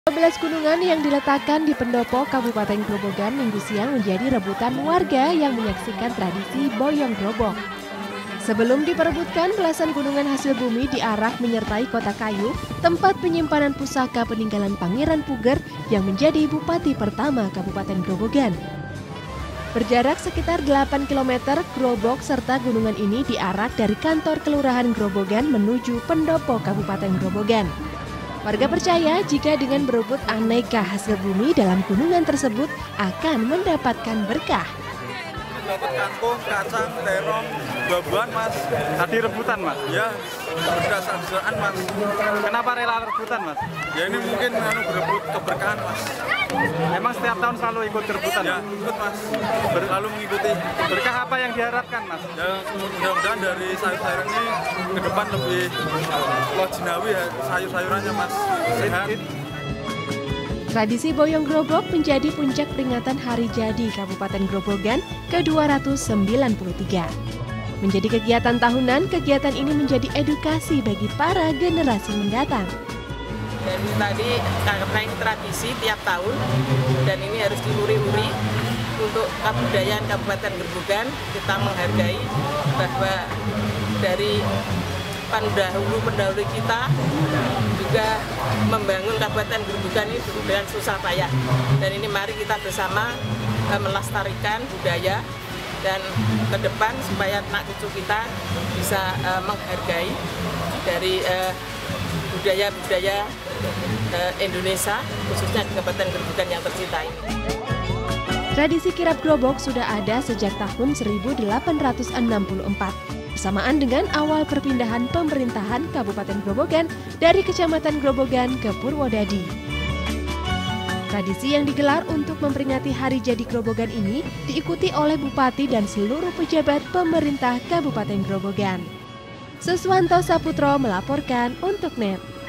12 gunungan yang diletakkan di pendopo Kabupaten Grobogan Minggu siang menjadi rebutan warga yang menyaksikan tradisi boyong grobok. Sebelum diperebutkan, belasan gunungan hasil bumi diarak menyertai kota kayu, tempat penyimpanan pusaka peninggalan Pangeran Puger yang menjadi bupati pertama Kabupaten Grobogan. Berjarak sekitar 8 km, grobok serta gunungan ini diarak dari kantor Kelurahan Grobogan menuju pendopo Kabupaten Grobogan. Warga percaya jika dengan berebut aneka hasil bumi dalam gunungan tersebut akan mendapatkan berkah. Dapat kangkung, kacang, terong, buah-buahan mas. Tadi rebutan mas? Ya, berdasar-berdasarkan mas. Kenapa rela rebutan mas? Ya ini mungkin berebut keberkahan mas. Emang setiap tahun selalu ikut rebutan? Ya, ikut mas. Selalu mengikuti. Berkah apa yang diharapkan mas? Ya, mudah-mudahan dari sayur-sayuran ini ke depan lebih lojinawi ya, sayur-sayurannya mas. Sehat. Tradisi boyong grobok menjadi puncak peringatan Hari Jadi Kabupaten Grobogan ke-293. Menjadi kegiatan tahunan, kegiatan ini menjadi edukasi bagi para generasi mendatang. Dan tadi karena ini tradisi tiap tahun dan ini harus diuri-uri untuk kebudayaan Kabupaten Grobogan. Kita menghargai bahwa dari pendahulu kita juga membangun Kabupaten Grobogan ini dengan susah payah. Dan ini mari kita bersama melestarikan budaya dan ke depan supaya anak cucu kita bisa menghargai dari budaya-budaya Indonesia, khususnya di Kabupaten Grobogan yang tercinta ini. Tradisi kirap grobok sudah ada sejak tahun 1864. Bersamaan dengan awal perpindahan pemerintahan Kabupaten Grobogan dari Kecamatan Grobogan ke Purwodadi. Tradisi yang digelar untuk memperingati Hari Jadi Grobogan ini diikuti oleh Bupati dan seluruh pejabat pemerintah Kabupaten Grobogan. Suswanto Saputro melaporkan untuk NET.